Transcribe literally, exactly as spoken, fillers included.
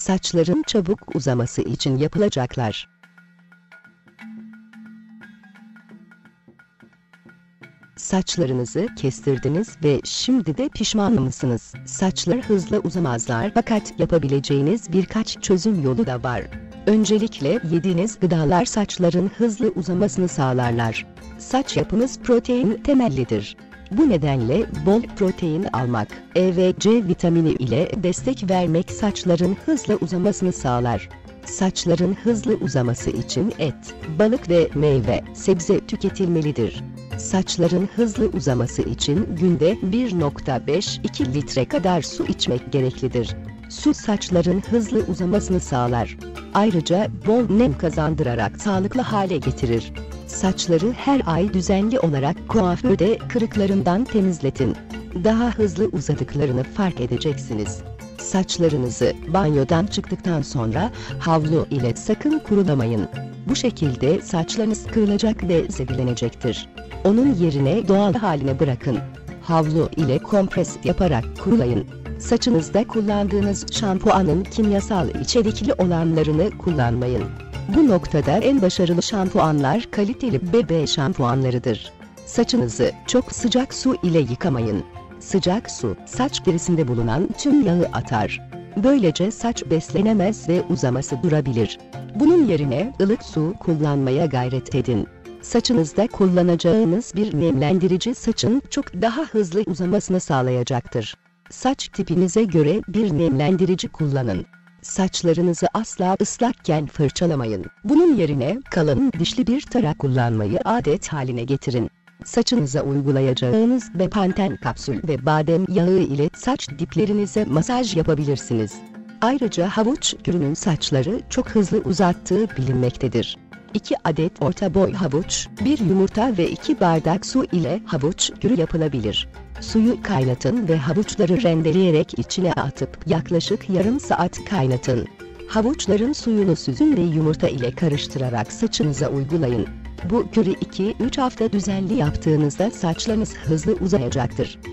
Saçların çabuk uzaması için yapılacaklar. Saçlarınızı kestirdiniz ve şimdi de pişman mısınız? Saçlar hızlı uzamazlar fakat yapabileceğiniz birkaç çözüm yolu da var. Öncelikle yediğiniz gıdalar saçların hızlı uzamasını sağlarlar. Saç yapımız protein temellidir. Bu nedenle bol protein almak, E ve C vitamini ile destek vermek saçların hızlı uzamasını sağlar. Saçların hızlı uzaması için et, balık ve meyve, sebze tüketilmelidir. Saçların hızlı uzaması için günde bir nokta beş iki litre kadar su içmek gereklidir. Su saçların hızlı uzamasını sağlar. Ayrıca bol nem kazandırarak sağlıklı hale getirir. Saçları her ay düzenli olarak kuaförde kırıklarından temizletin. Daha hızlı uzadıklarını fark edeceksiniz. Saçlarınızı banyodan çıktıktan sonra havlu ile sakın kurulamayın. Bu şekilde saçlarınız kırılacak ve zedelenecektir. Onun yerine doğal haline bırakın. Havlu ile kompres yaparak kurulayın. Saçınızda kullandığınız şampuanın kimyasal içerikli olanlarını kullanmayın. Bu noktada en başarılı şampuanlar kaliteli bebe şampuanlarıdır. Saçınızı çok sıcak su ile yıkamayın. Sıcak su, saç derisinde bulunan tüm yağı atar. Böylece saç beslenemez ve uzaması durabilir. Bunun yerine ılık su kullanmaya gayret edin. Saçınızda kullanacağınız bir nemlendirici saçın çok daha hızlı uzamasını sağlayacaktır. Saç tipinize göre bir nemlendirici kullanın. Saçlarınızı asla ıslakken fırçalamayın. Bunun yerine kalın dişli bir tarak kullanmayı adet haline getirin. Saçınıza uygulayacağınız Bepanthen kapsül ve badem yağı ile saç diplerinize masaj yapabilirsiniz. Ayrıca havuç kürünün saçları çok hızlı uzattığı bilinmektedir. iki adet orta boy havuç, bir yumurta ve iki bardak su ile havuç kürü yapılabilir. Suyu kaynatın ve havuçları rendeleyerek içine atıp yaklaşık yarım saat kaynatın. Havuçların suyunu süzün ve yumurta ile karıştırarak saçınıza uygulayın. Bu kürü iki üç hafta düzenli yaptığınızda saçlarınız hızlı uzayacaktır.